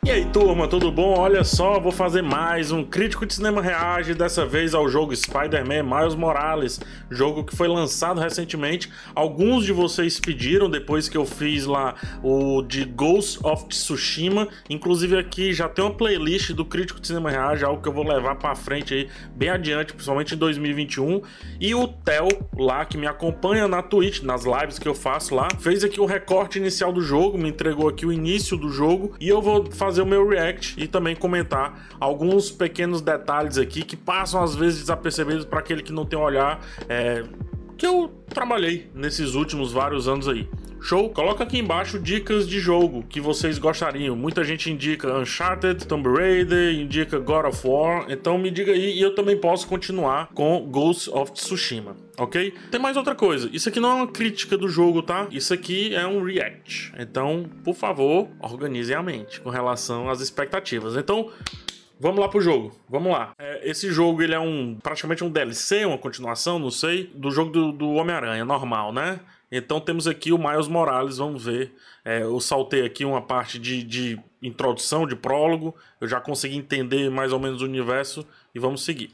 E aí turma, tudo bom? Olha só, vou fazer mais um Crítico de Cinema Reage, dessa vez ao jogo Spider-Man Miles Morales, jogo que foi lançado recentemente. Alguns de vocês pediram depois que eu fiz lá o de Ghost of Tsushima, inclusive aqui já tem uma playlist do Crítico de Cinema Reage, algo que eu vou levar pra frente aí, bem adiante, principalmente em 2021. E o Theo lá, que me acompanha na Twitch, nas lives que eu faço lá, fez aqui o recorte inicial do jogo, me entregou aqui o início do jogo, e eu vou fazer o meu react e também comentar alguns pequenos detalhes aqui que passam às vezes desapercebidos para aquele que não tem um olhar que eu trabalhei nesses últimos vários anos aí. Show? Coloca aqui embaixo dicas de jogo que vocês gostariam. Muita gente indica Uncharted, Tomb Raider, indica God of War. Então me diga aí e eu também posso continuar com Ghost of Tsushima, ok? Tem mais outra coisa. Isso aqui não é uma crítica do jogo, tá? Isso aqui é um react. Então, por favor, organizem a mente com relação às expectativas. Então, vamos lá pro jogo, vamos lá. Esse jogo ele é praticamente um DLC, uma continuação, não sei, do jogo do Homem-Aranha, normal, né? Então temos aqui o Miles Morales, vamos ver. Eu saltei aqui uma parte de introdução, de prólogo. Eu já consegui entender mais ou menos o universo e vamos seguir.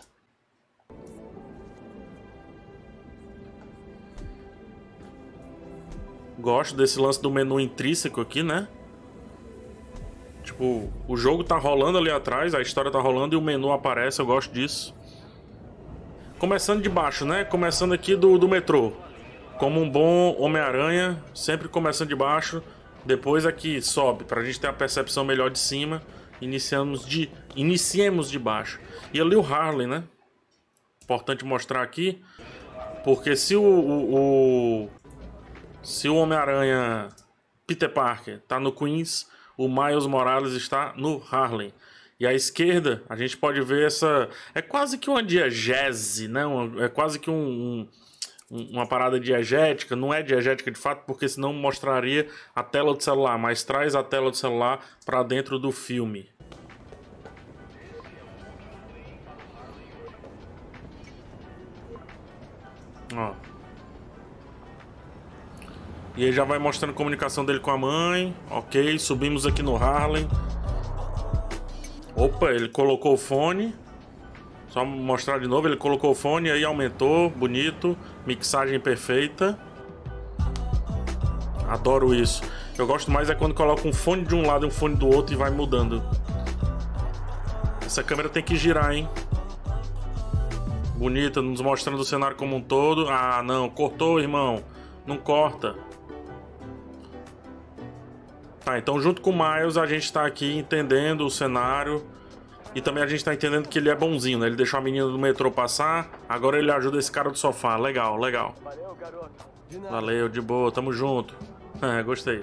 Gosto desse lance do menu intrínseco aqui, né? Tipo, o jogo tá rolando ali atrás, a história tá rolando e o menu aparece, eu gosto disso. Começando de baixo, né? Começando aqui do metrô. Como um bom Homem-Aranha, sempre começando de baixo, depois aqui sobe, pra gente ter a percepção melhor de cima. Iniciemos de baixo. E ali o Harley, né? Importante mostrar aqui, porque se o Homem-Aranha Peter Parker tá no Queens, o Miles Morales está no Harlem. E à esquerda, a gente pode ver essa... É quase que uma diegese, né? É quase que uma parada diegética. Não é diegética de fato, porque senão mostraria a tela do celular. Mas traz a tela do celular para dentro do filme. Ó. E aí já vai mostrando a comunicação dele com a mãe. Ok, subimos aqui no Harlem. Opa, ele colocou o fone. Só mostrar de novo, ele colocou o fone, aí aumentou, bonito. Mixagem perfeita. Adoro isso. Eu gosto mais é quando coloca um fone de um lado e um fone do outro e vai mudando. Essa câmera tem que girar, hein? Bonita, nos mostrando o cenário como um todo. Ah, não, cortou, irmão. Não corta. Tá, então junto com o Miles a gente tá aqui entendendo o cenário. E também a gente tá entendendo que ele é bonzinho, né? Ele deixou a menina do metrô passar, agora ele ajuda esse cara do sofá. Legal, legal. Valeu, garoto. De nada. Valeu, de boa, tamo junto. Gostei.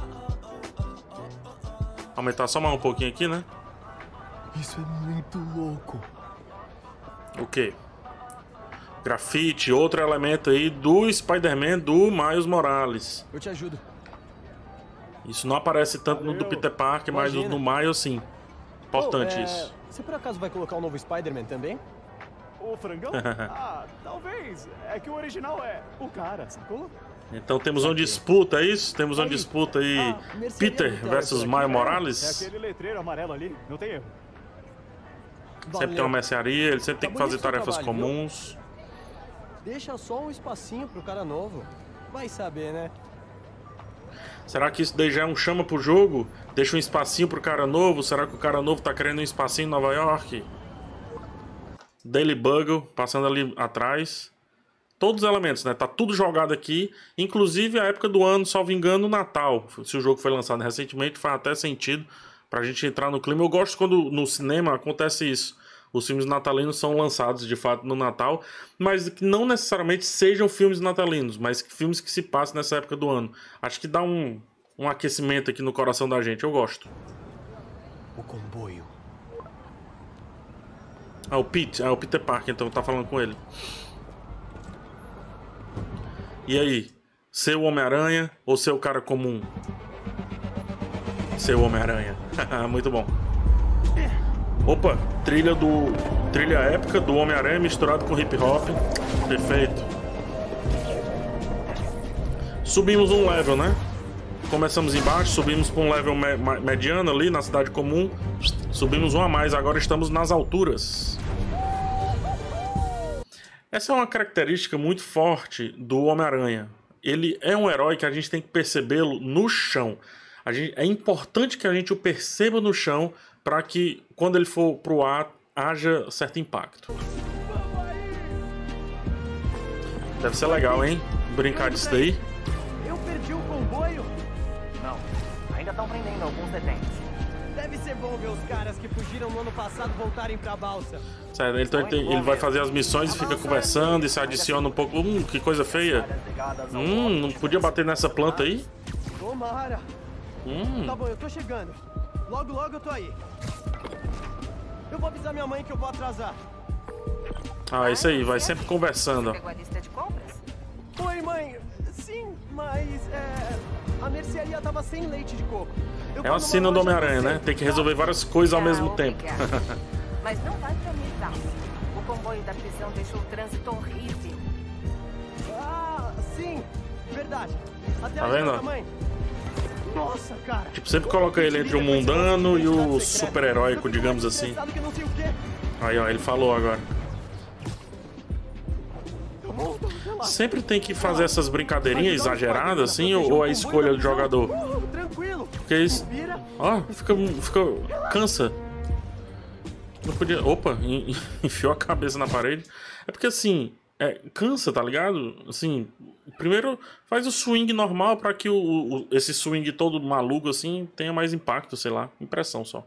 Aumentar só mais um pouquinho aqui, né? Isso é muito louco. O quê? Grafite, outro elemento aí do Spider-Man do Miles Morales. Eu te ajudo. Isso não aparece tanto no do Peter Parker, mas no Miles sim. Importante isso. Você por acaso vai colocar o novo Spider-Man também? O frangão? Talvez. É que o original é o cara, sacou? Então temos uma disputa, é isso? Temos uma disputa aí, Peter versus Miles Morales. É aquele letreiro amarelo ali, não tem erro. Sempre tem uma mercearia, ele sempre tem que fazer tarefas comuns. Deixa só um espacinho pro cara novo. Vai saber, né? Será que isso daí já é um chama pro jogo? Deixa um espacinho pro cara novo? Será que o cara novo tá querendo um espacinho em Nova York? Daily Bugle, passando ali atrás. Todos os elementos, né? Tá tudo jogado aqui. Inclusive a época do ano, salvo engano, Natal. Se o jogo foi lançado recentemente, faz até sentido pra gente entrar no clima. Eu gosto quando no cinema acontece isso. Os filmes natalinos são lançados de fato no Natal, mas que não necessariamente sejam filmes natalinos, mas filmes que se passam nessa época do ano. Acho que dá um aquecimento aqui no coração da gente, eu gosto. O comboio. Ah, o Peter Parker, então tá falando com ele. E aí? Ser o Homem-Aranha ou ser o cara comum? Ser o Homem-Aranha. Muito bom. Opa, trilha épica do Homem-Aranha misturado com hip hop. Perfeito. Subimos um level, né? Começamos embaixo, subimos para um level mediano ali na cidade comum. Subimos um a mais, agora estamos nas alturas. Essa é uma característica muito forte do Homem-Aranha. Ele é um herói que a gente tem que percebê-lo no chão. É importante que a gente o perceba no chão para que, quando ele for pro ar, haja certo impacto. Deve ser legal, hein? Brincar disso daí. Eu perdi o comboio? Não, ainda estão prendendo alguns detentos. Deve ser bom ver os caras que fugiram no ano passado voltarem pra balsa. Sério, ele vai fazer as missões e fica conversando e se adiciona um pouco. Que coisa feia. Não podia bater nessa planta aí? Tomara. Tá bom, eu tô chegando. Logo, logo eu tô aí. Eu vou avisar minha mãe que eu vou atrasar. Ah, isso aí, vai sempre conversando. Pegou a lista de compras? Oi, mãe. Sim, mas a mercearia tava sem leite de coco. É uma cena do Homem-Aranha, né? Tem que resolver várias coisas ao mesmo tempo. Mas não vai pra militar. O comboio da prisão deixou o trânsito horrível. Ah, sim. Verdade. Até Tá aí, vendo? mãe. Nossa, cara. Tipo, sempre coloca ele entre o mundano e o super-heróico, digamos assim. Aí, ó, ele falou agora. Sempre tem que fazer essas brincadeirinhas exageradas, assim, ou a escolha do jogador? Porque isso... Ó, fica... cansa. Não podia... Opa, enfiou a cabeça na parede. É porque, assim, cansa, tá ligado? Assim, primeiro faz o swing normal pra que esse swing todo maluco, assim, tenha mais impacto, sei lá. Impressão só.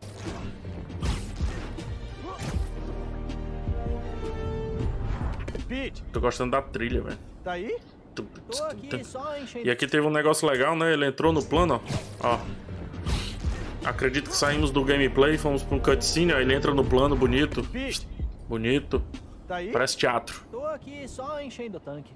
Tô gostando da trilha, velho. Tá aí? Tô aqui só enchendo. E aqui teve um negócio legal, né? Ele entrou no plano, ó. Acredito que saímos do gameplay, fomos pra um cutscene, ó. Ele entra no plano, bonito. Bonito. Tá aí? Parece teatro. Tô aqui só enchendo o tanque.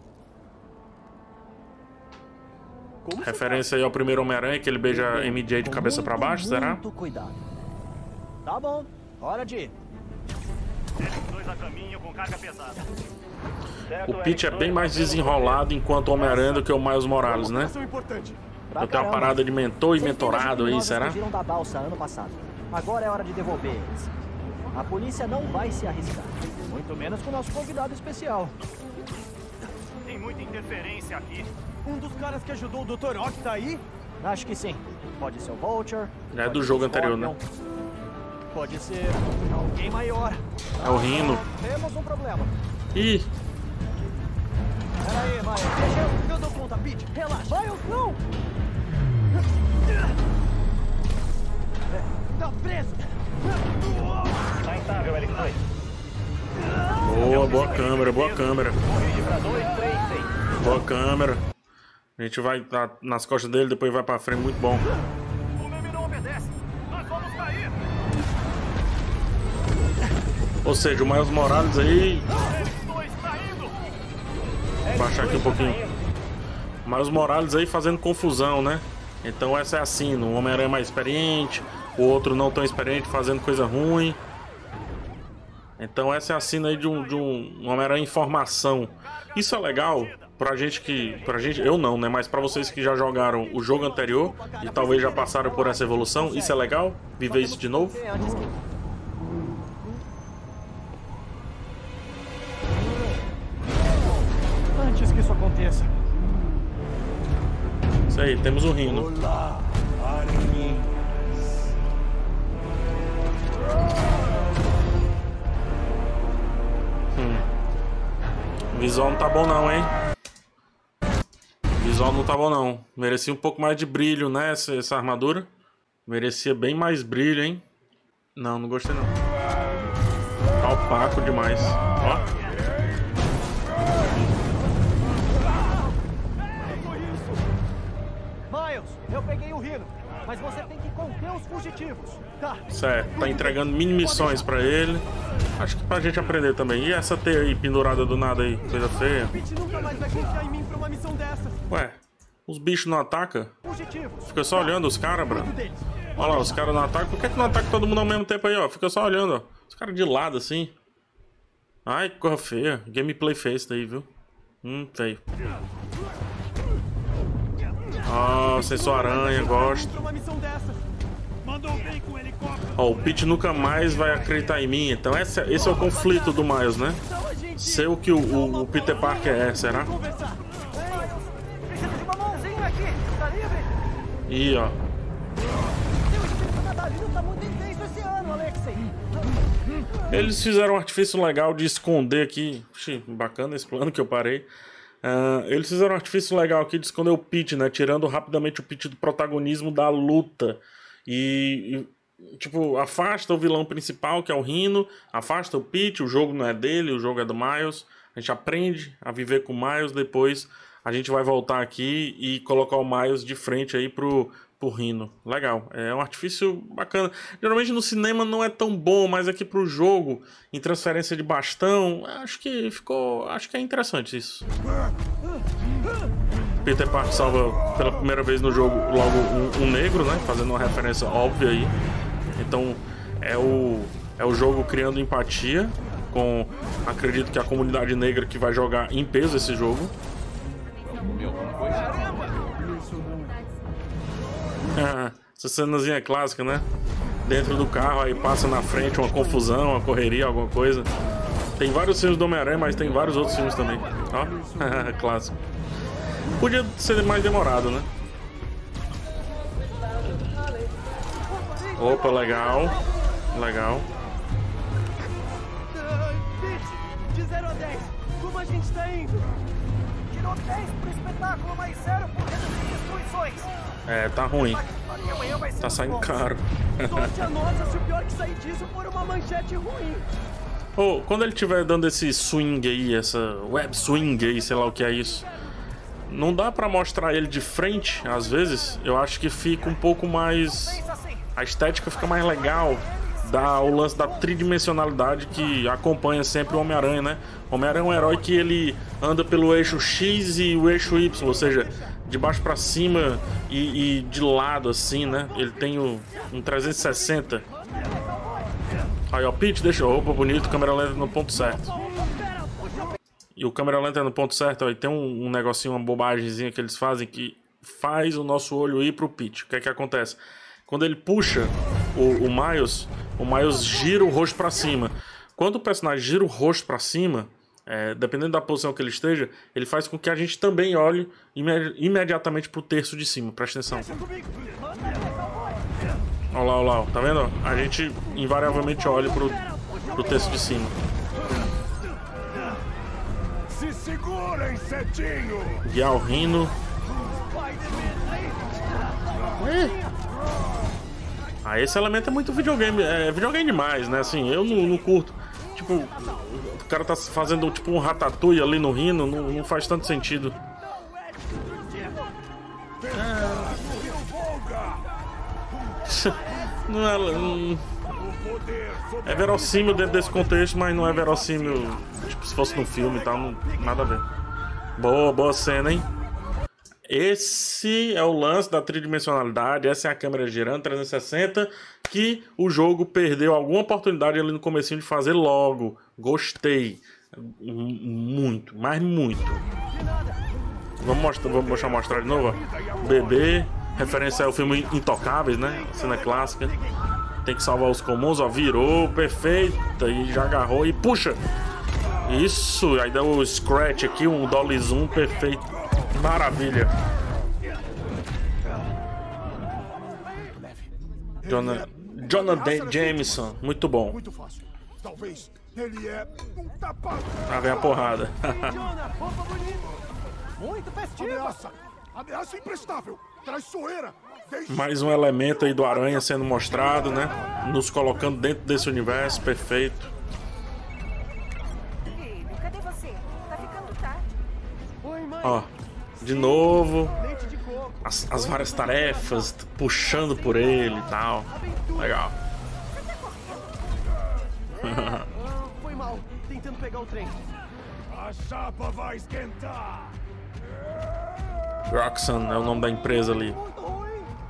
Referência aí ao primeiro Homem-Aranha, que ele beija MJ de cabeça pra baixo, será? Muito cuidado. Tá bom, hora de ir. Dois a caminho com carga pesada. O Pete é bem mais desenrolado enquanto Homem-Aranha do que o Miles Morales, né? Eu tenho uma parada de mentor e mentorado aí, será? Fugiram da balsa ano passado. Agora é hora de devolver eles. A polícia não vai se arriscar. Muito menos com o nosso convidado especial. Tem muita interferência aqui. Um dos caras que ajudou o Dr. Ock tá aí? Acho que sim. Pode ser o Vulture. É do jogo anterior, né? Pode ser alguém maior. É o Rhino. Temos um problema. Ih, Pera aí, Miles. Deixa eu dou conta, Pete. Relaxa. Miles, não! Tá preso. Tá instável, L2. boa câmera, boa câmera. Corrige pra 2, 3, 6. Boa câmera. A gente vai nas costas dele, depois vai pra frente, muito bom. O meme não obedece. Nós vamos cair. Ou seja, o Miles Morales aí... L2 tá indo. Vou baixar aqui um pouquinho. O Miles Morales aí fazendo confusão, né? Então essa é a sina. Um Homem-Aranha mais experiente, o outro não tão experiente fazendo coisa ruim. Então essa é a sina aí de um Homem-Aranha em formação. Isso é legal pra gente que... eu não, né? Mas pra vocês que já jogaram o jogo anterior e talvez já passaram por essa evolução, isso é legal? Viver isso de novo? Antes que isso aconteça. Isso aí, temos o Rhino. Olá, aranhinhas. O visual não tá bom não, hein? O visual não tá bom não. Merecia um pouco mais de brilho, né? Essa armadura. Merecia bem mais brilho, hein? Não, não gostei não. Tá opaco demais. Ó. Miles, eu peguei o Rhino, mas você tem que conter os fugitivos. Tá. Certo, tá entregando mini missões pra ele. Acho que pra gente aprender também. E essa teia aí pendurada do nada aí? Coisa feia. Pete nunca mais vai confiar em mim pra uma missão dessas. Ué, os bichos não atacam? Fugitivos. Fica só olhando os caras, bro. Cuido deles. Olha lá, os caras não atacam. Por que não atacam todo mundo ao mesmo tempo aí, ó? Fica só olhando, ó. Os caras de lado assim. Ai, que coisa feia. Gameplay feio isso daí, viu? Feio. Ó, sensor aranha, gosto. Ó, o Pete nunca mais vai acreditar em mim. Então esse é o conflito do Miles, né? Ser o que o Peter Parker é, será? Precisa de uma mãozinha aqui. Tá livre? Ih, ó. Seu espírito natalino tá muito intenso esse ano, Alexei. Eles fizeram um artifício legal de esconder aqui. Oxi, bacana esse plano que eu parei. Eles fizeram um artifício legal aqui de esconder o Pete, né? Tirando rapidamente o Pete do protagonismo da luta. E tipo, afasta o vilão principal, que é o Rhino. Afasta o Pete, o jogo não é dele, o jogo é do Miles. A gente aprende a viver com o Miles. Depois a gente vai voltar aqui e colocar o Miles de frente aí pro Rhino. Legal, é um artifício bacana. Geralmente no cinema não é tão bom, mas aqui pro jogo, em transferência de bastão, acho que é interessante isso. Peter Parker salva pela primeira vez no jogo logo um negro, né? Fazendo uma referência óbvia aí. Então é o jogo criando empatia com, acredito que a comunidade negra que vai jogar em peso esse jogo. Essa cenazinha clássica, né? Dentro do carro, aí passa na frente uma confusão, uma correria, alguma coisa. Tem vários filmes do Homem-Aranha, mas tem vários outros filmes também. Ó, clássico. Podia ser mais demorado, né? Opa, legal. Legal. De 0 a 10, como a gente tá indo? Tirou 10 pro espetáculo, mas 0 por reduzir destruições. É, tá ruim. Tá saindo caro. Sorte a nossa se o pior que sair disso for uma manchete ruim. Oh, quando ele estiver dando esse swing aí, essa web swing aí, sei lá o que é isso, não dá pra mostrar ele de frente, às vezes? Eu acho que fica um pouco mais... A estética fica mais legal. Dá o lance da tridimensionalidade que acompanha sempre o Homem-Aranha, né? O Homem-Aranha é um herói que ele anda pelo eixo X e o eixo Y, ou seja, de baixo pra cima e de lado, assim, né? Ele tem um 360. Aí, ó, Pete, deixa. Opa, bonito, câmera lenta no ponto certo. E o câmera lenta é no ponto certo, ó, e tem um negocinho, uma bobagemzinha que eles fazem que faz o nosso olho ir pro Pete. O que é que acontece? Quando ele puxa o Miles gira o rosto pra cima. Quando o personagem gira o rosto pra cima, dependendo da posição que ele esteja, ele faz com que a gente também olhe imediatamente pro terço de cima. Presta atenção. Olha lá, olha lá, tá vendo? A gente invariavelmente olha pro terço de cima. Se segura, insetinho! Guiar o Rhino. Esse elemento é muito videogame. É videogame demais, né? Assim, eu não curto. Tipo, o cara tá fazendo tipo um ratatouille ali no Rhino, não faz tanto sentido. É verossímil dentro desse contexto, mas não é verossímil tipo se fosse no filme e tal, nada a ver. Boa cena, hein? Esse é o lance da tridimensionalidade, essa é a câmera girando 360 que o jogo perdeu alguma oportunidade ali no comecinho de fazer logo. Gostei. Muito, mas muito. Vamos mostrar de novo, ó. Bebê, referência ao filme Intocáveis, né? A cena clássica. Tem que salvar os comuns, ó. Virou, perfeita. E já agarrou e puxa. Isso, aí deu o scratch aqui, um dolly zoom perfeito. Maravilha. Jonah Jameson, muito bom. Muito fácil. Talvez ele é um tapado. Vem a porrada. Muito festivo. Ameaça imprestável. Traiçoeira. Mais um elemento aí do Aranha sendo mostrado, né? Nos colocando dentro desse universo perfeito. Filho, cadê você? Tá ficando tarde. Oi, mãe. Ó, de novo. Leite de coco. As várias tarefas puxando por ele e tal. Legal. Foi mal. Tentando pegar o trem. A chapa vai esquentar. Roxxon é o nome da empresa ali. Muito ruim.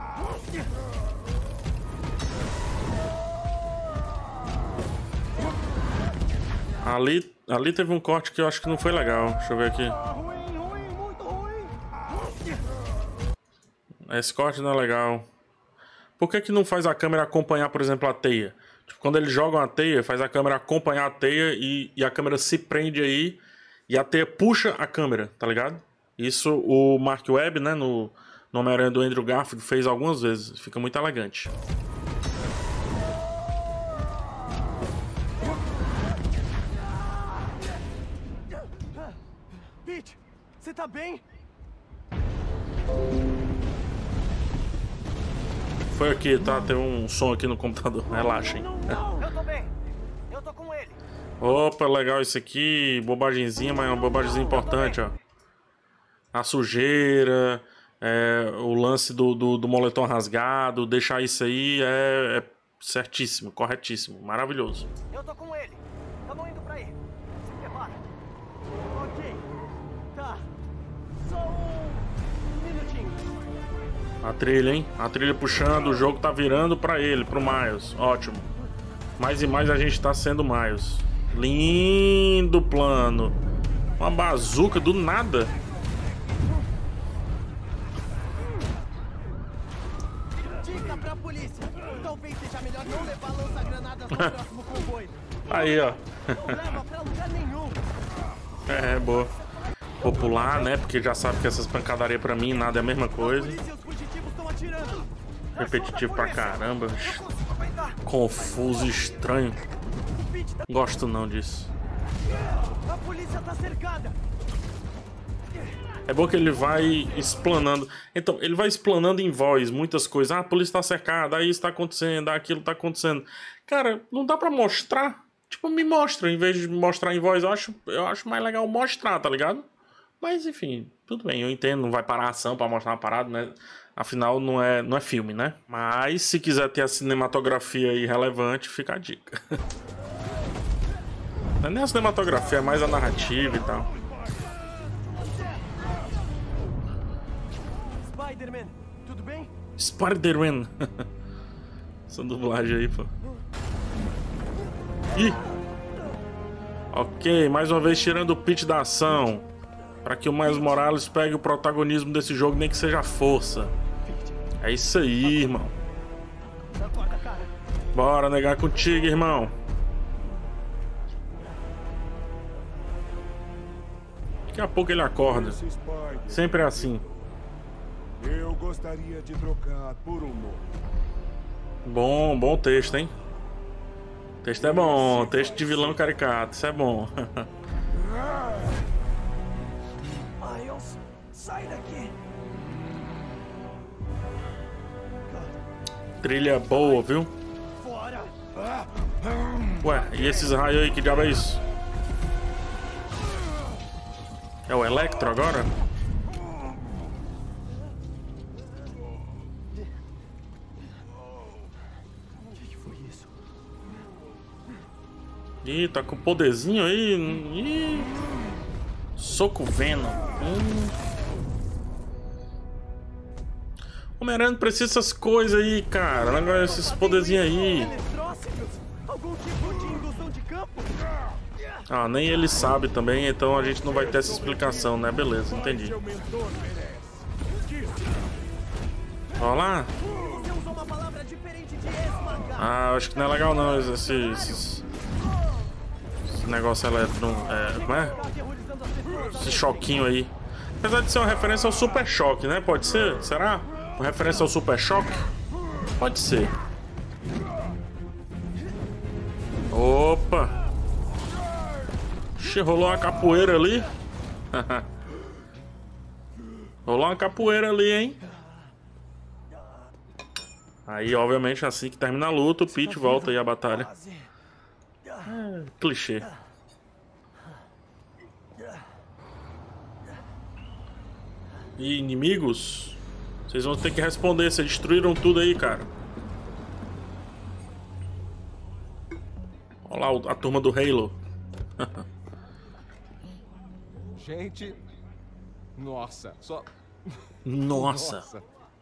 Ali teve um corte que eu acho que não foi legal. Deixa eu ver aqui. Ruim, muito ruim. Escort não é legal. Por que não faz a câmera acompanhar, por exemplo, a teia? Tipo, quando eles jogam a teia, faz a câmera acompanhar a teia e a câmera se prende aí e a teia puxa a câmera, tá ligado? Isso o Mark Webb, né, no Homem-Aranha do Andrew Garfield, fez algumas vezes. Fica muito elegante. Pete, você tá bem? Foi aqui, tá? Teve um som aqui no computador. Relaxem. Eu tô bem. Eu tô com ele. Opa, legal isso aqui. Bobagemzinha, mas é uma bobagemzinha importante, ó. A sujeira, o lance do moletom rasgado, deixar isso aí é certíssimo, corretíssimo, maravilhoso. Eu tô com ele. Tamo indo pra aí. Se prepara. Ok. Tá. Só um minutinho. A trilha, hein? A trilha puxando, o jogo tá virando pra ele, pro Miles. Ótimo. Mais e mais a gente tá sendo Miles. Lindo plano. Uma bazuca do nada. Dica pra polícia. Talvez seja melhor não levar lança-granadas no próximo comboio. Aí, ó. Não leva pra lugar nenhum. É, boa. Vou pular, né? Porque já sabe que essas pancadarias pra mim nada é a mesma coisa. Polícia e os fugitivos estão atirando. Repetitivo pra caramba. Confuso, estranho. Gosto não disso. A polícia tá cercada. É bom que ele vai explanando. Então, ele vai explanando em voz muitas coisas. Ah, a polícia tá cercada, aí isso tá acontecendo, aquilo tá acontecendo. Cara, não dá pra mostrar. Tipo, me mostra. Em vez de mostrar em voz, eu acho mais legal mostrar, tá ligado? Mas, enfim, tudo bem. Eu entendo, não vai parar a ação pra mostrar uma parada, né? Afinal, não é filme, né? Mas, se quiser ter a cinematografia aí relevante, fica a dica. Não é nem a cinematografia, é mais a narrativa e tal. Spider-Man, tudo bem? Spider-Man. Essa dublagem aí, pô. Ih! Ok, mais uma vez tirando o pitch da ação. Pra que o Miles Morales pegue o protagonismo desse jogo, nem que seja a força. É isso aí, irmão. Bora negar contigo, irmão. Daqui a pouco ele acorda. Sempre é assim. Eu gostaria de trocar por um novo. Bom texto, hein? Texto é bom, texto de vilão caricato, isso é bom. Miles, sai daqui. Trilha boa, viu? Fora. Ué, e esses raios aí, que diabo é isso? É o Electro agora? O que foi isso? Ih, tá com poderzinho aí. Ih. Soco Venom. Homem-Aranha não precisa dessas coisas aí, cara. Agora esses poderzinhos aí. Eletrócitos? Algum tipo de indução de campo? Ah, nem ele sabe também, então a gente não vai ter essa explicação, né? Beleza, entendi. Olha lá. Você usou uma palavra diferente de esmagar. Ah, acho que não é legal não esse negócio elétrico. Como é? Aterrorizando as pessoas. Esse choquinho aí. Apesar de ser uma referência ao Super Choque, né? Pode ser? Será? Uma referência ao Super Choque? Pode ser. Opa! Ixi, rolou uma capoeira ali. Rolou uma capoeira ali, hein? Aí, obviamente, assim que termina a luta, o Pete volta aí à batalha. Clichê. E inimigos? Vocês vão ter que responder. Vocês destruíram tudo aí, cara. Olha lá a turma do Halo. Gente, nossa, só... Nossa.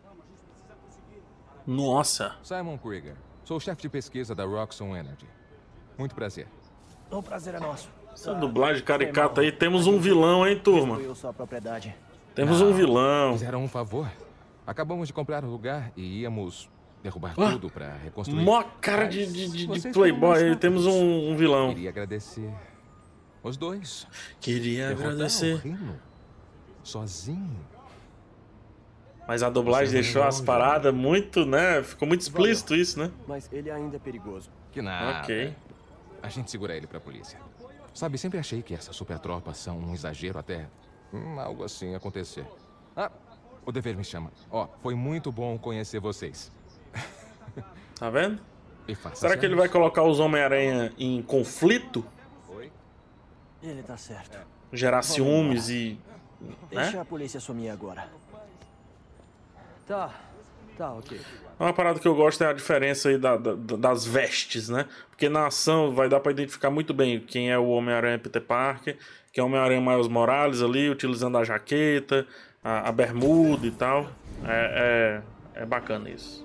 Nossa. Simon Krieger, sou o chefe de pesquisa da Roxxon Energy. Muito prazer. O prazer é nosso. Essa dublagem caricata aí. Temos um vilão, hein, turma? Destruiu sua propriedade. Temos um vilão. Fizeram um favor? Acabamos de comprar o lugar e íamos derrubar tudo pra reconstruir. Mó cara de playboy. Temos um vilão. Queria agradecer os dois. Queria agradecer. O reino sozinho. Mas a dublagem deixou as paradas muito, né? Ficou muito explícito isso, né? Mas ele ainda é perigoso. Que nada. Ok. A gente segura ele pra polícia. Sabe, sempre achei que essas super tropas são um exagero até algo assim acontecer. Ah, o dever me chama. Ó, foi muito bom conhecer vocês. Tá vendo? E faça Será que ele vai colocar os Homem-Aranha em conflito? Ele tá certo. Gerar ciúmes e... Deixa né? a polícia sumir agora. Tá, ok. Uma parada que eu gosto é a diferença aí das vestes, né? Porque na ação vai dar pra identificar muito bem quem é o Homem-Aranha Peter Parker, quem é o Homem-Aranha Miles Morales ali, utilizando a jaqueta, a bermuda e tal. É bacana isso.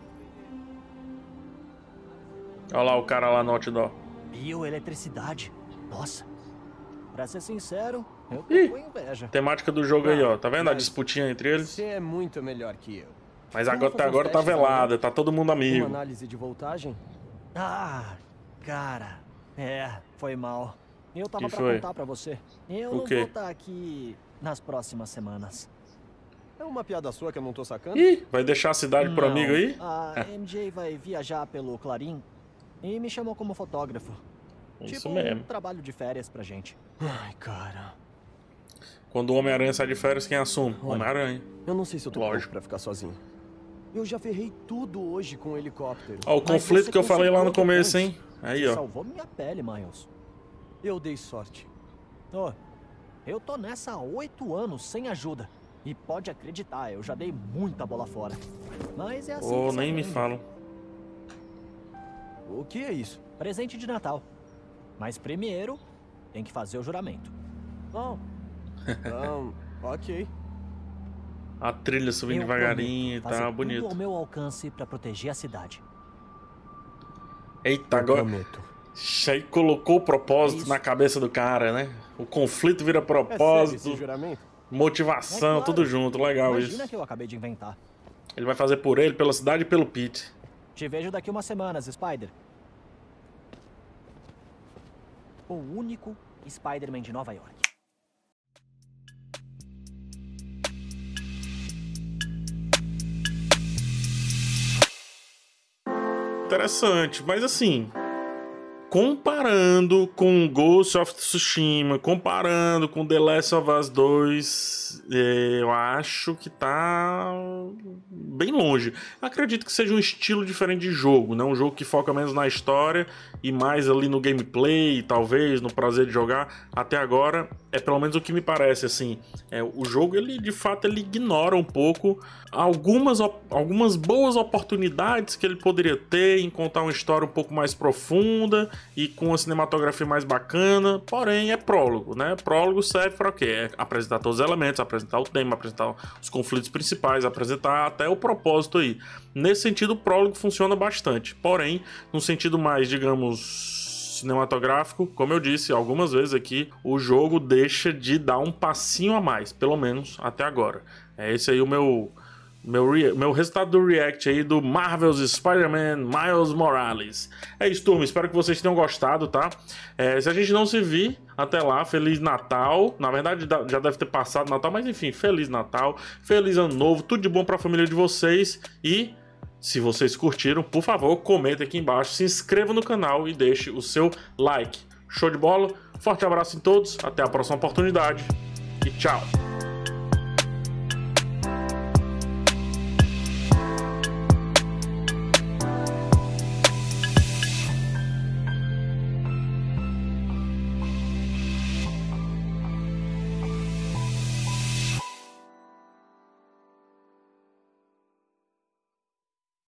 Olha lá o cara lá no outdoor. Bioeletricidade. Nossa. Pra ser sincero, eu tô com inveja. Temática do jogo aí, ó. Tá vendo a disputinha entre eles? Você é muito melhor que eu. Mas agora tá velada, tá todo mundo amigo. Uma análise de voltagem? Ah, cara. Foi mal. Eu tava Que pra foi? contar pra você. Eu O não quê? vou estar aqui nas próximas semanas. É uma piada sua que eu não tô sacando? Ih, vai deixar a cidade pro Não, amigo aí? A MJ vai viajar pelo Clarim e me chamou como fotógrafo. Isso Tipo mesmo. um trabalho de férias pra gente. Ai, cara. Quando o Homem-Aranha sai de férias, quem assume? Olha, Homem-Aranha. Eu não sei se eu tô pronto Lógico. pra ficar sozinho. Eu já ferrei tudo hoje com o helicóptero. Ó, o Mas conflito você que eu falei lá no conseguiu começo, depois. hein? Aí, Você ó. salvou minha pele, Miles. Eu dei sorte. Ô, eu tô nessa há 8 anos sem ajuda. E pode acreditar, eu já dei muita bola fora. Mas é assim. Ô, que se nem me aprende. falam. O que é isso? Presente de Natal. Mas primeiro, tem que fazer o juramento. Oh. Ok. A trilha subindo Eu devagarinho e prometo fazer tal, tudo bonito. ao meu alcance pra proteger a cidade. Eita, Eu agora. prometo. Aí colocou o propósito Isso. na cabeça do cara, né? O conflito vira É sério propósito, esse juramento? motivação, É claro. tudo junto. Legal Imagina isso. que eu acabei de inventar. Ele vai fazer por ele, pela cidade e pelo Pete. Te vejo daqui umas semanas, Spider. O único Spider-Man de Nova York. Interessante, mas assim, comparando com Ghost of Tsushima, comparando com The Last of Us 2, eu acho que tá bem longe. Acredito que seja um estilo diferente de jogo, né? Um jogo que foca menos na história e mais ali no gameplay, talvez, no prazer de jogar. Até agora, é pelo menos o que me parece, assim. O jogo, ele de fato, ele ignora um pouco algumas boas oportunidades que ele poderia ter em contar uma história um pouco mais profunda e com uma cinematografia mais bacana, porém é prólogo, né? Prólogo serve para o quê? É apresentar todos os elementos, apresentar o tema, apresentar os conflitos principais, apresentar até o propósito aí. Nesse sentido, o prólogo funciona bastante, porém, no sentido mais, digamos, cinematográfico, como eu disse algumas vezes aqui, o jogo deixa de dar um passinho a mais, pelo menos até agora. É esse aí o meu resultado do react aí do Marvel's Spider-Man Miles Morales. É isso, turma. Espero que vocês tenham gostado, tá? Se a gente não se vir, até lá, Feliz Natal. Na verdade, já deve ter passado Natal, mas enfim, Feliz Natal, Feliz Ano Novo, tudo de bom pra família de vocês. E, se vocês curtiram, por favor, comenta aqui embaixo, se inscreva no canal e deixe o seu like. Show de bola? Forte abraço em todos, até a próxima oportunidade e tchau!